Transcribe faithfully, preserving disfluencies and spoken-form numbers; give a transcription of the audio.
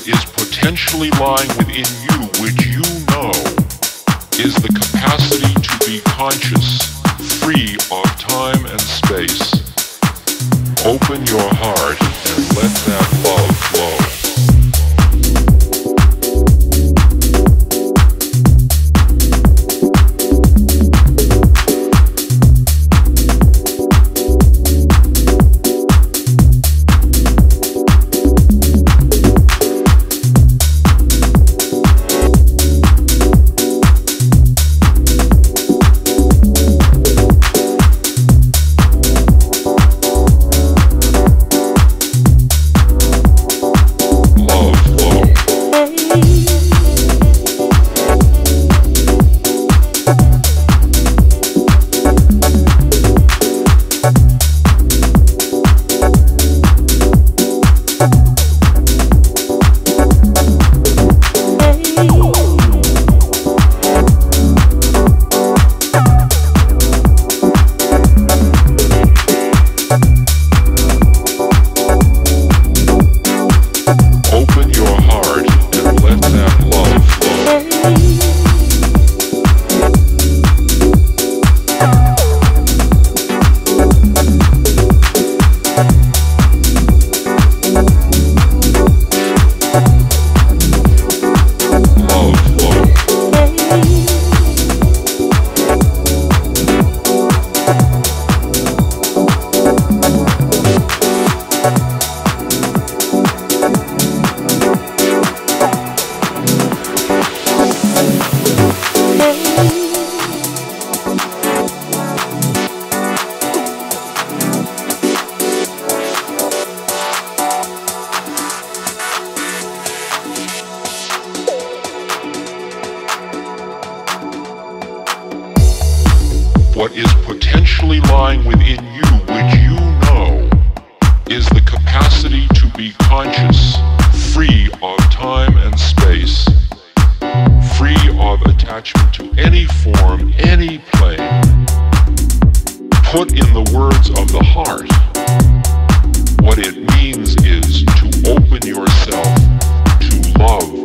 What is potentially lying within you, which you know, is the capacity to be conscious, free of time and space. Open your heart and let that love flow. What is potentially lying within you, which you know, is the capacity to be conscious, free of time and space, free of attachment to any form, any plane. Put in the words of the heart, what it means is to open yourself to love.